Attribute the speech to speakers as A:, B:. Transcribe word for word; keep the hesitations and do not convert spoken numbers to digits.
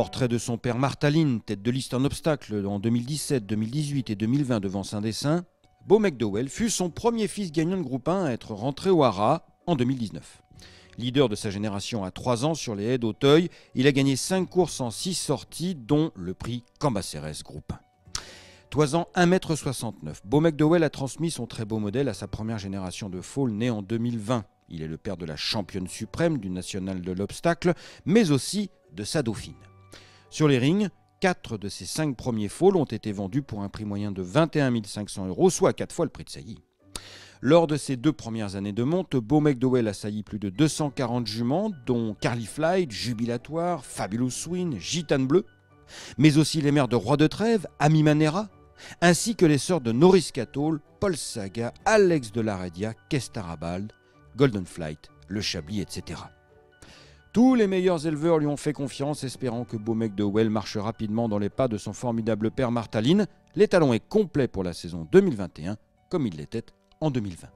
A: Portrait de son père Martaline, tête de liste en obstacle en deux mille dix-sept, deux mille dix-huit et deux mille vingt devant Saint-Dessin, Beau McDowell fut son premier fils gagnant de groupe un à être rentré au Haras en deux mille dix-neuf. Leader de sa génération à trois ans sur les haies d'Auteuil, il a gagné cinq courses en six sorties, dont le prix Cambacérès groupe un. Toisant un mètre soixante-neuf, Beau McDowell a transmis son très beau modèle à sa première génération de foals née en deux mille vingt. Il est le père de la championne suprême du national de l'obstacle, mais aussi de sa dauphine. Sur les rings, quatre de ses cinq premiers foals ont été vendus pour un prix moyen de vingt et un mille cinq cents euros, soit quatre fois le prix de saillie. Lors de ses deux premières années de monte, Beau McDowell a sailli plus de deux cent quarante juments, dont Carly Flight, Jubilatoire, Fabulous Win, Gitane Bleue, mais aussi les mères de Roi de Trèves, Ami Manera, ainsi que les sœurs de Norris Catall, Paul Saga, Alex de la Redia, Kestarabald, Golden Flight, Le Chablis, et cetera. Tous les meilleurs éleveurs lui ont fait confiance, espérant que Beau McDowell marche rapidement dans les pas de son formidable père Martaline. L'étalon est complet pour la saison deux mille vingt et un, comme il l'était en deux mille vingt.